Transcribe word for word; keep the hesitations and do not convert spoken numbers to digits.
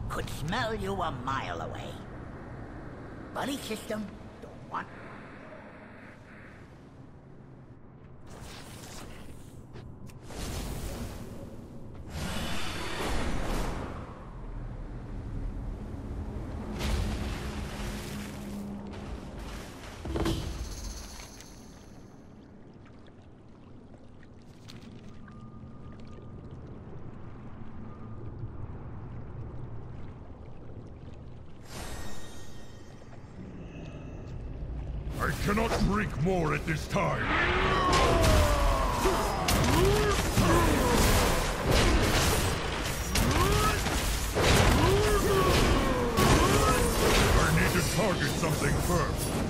Could smell you a mile away. Buddy system, don't want... I cannot drink more at this time. I need to target something first.